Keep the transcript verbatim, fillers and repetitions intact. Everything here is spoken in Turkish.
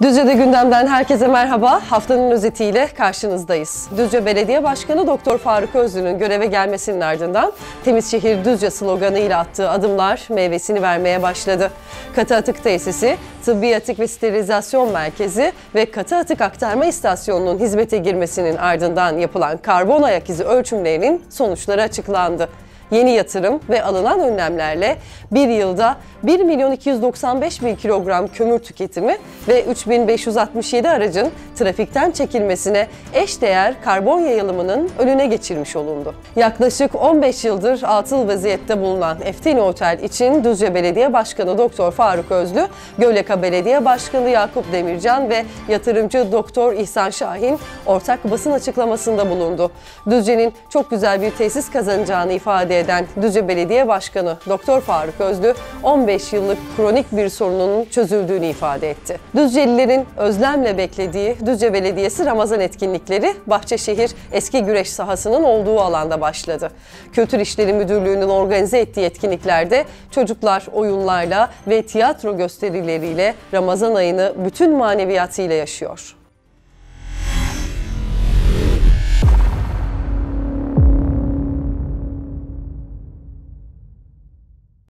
Düzce'de gündemden herkese merhaba. Haftanın özetiyle karşınızdayız. Düzce Belediye Başkanı Doktor Faruk Özlü'nün göreve gelmesinin ardından Temiz Şehir Düzce sloganıyla attığı adımlar meyvesini vermeye başladı. Katı atık tesisi, tıbbi atık ve sterilizasyon merkezi ve katı atık aktarma istasyonunun hizmete girmesinin ardından yapılan karbon ayak izi ölçümlerinin sonuçları açıklandı. Yeni yatırım ve alınan önlemlerle bir yılda bir milyon iki yüz doksan beş bin kilogram kömür tüketimi ve üç bin beş yüz altmış yedi aracın trafikten çekilmesine eşdeğer karbon yayılımının önüne geçilmiş olundu. Yaklaşık on beş yıldır atıl vaziyette bulunan Eftini Otel için Düzce Belediye Başkanı Doktor Faruk Özlü, Gölyaka Belediye Başkanı Yakup Demircan ve yatırımcı Doktor İhsan Şahin ortak basın açıklamasında bulundu. Düzce'nin çok güzel bir tesis kazanacağını ifade eden Düzce Belediye Başkanı Doktor Faruk Özlü, on beş yıllık kronik bir sorunun çözüldüğünü ifade etti. Düzcelilerin özlemle beklediği Düzce Belediyesi Ramazan etkinlikleri Bahçeşehir eski güreş sahasının olduğu alanda başladı. Kültür İşleri Müdürlüğü'nün organize ettiği etkinliklerde çocuklar oyunlarla ve tiyatro gösterileriyle Ramazan ayını bütün maneviyatıyla yaşıyor.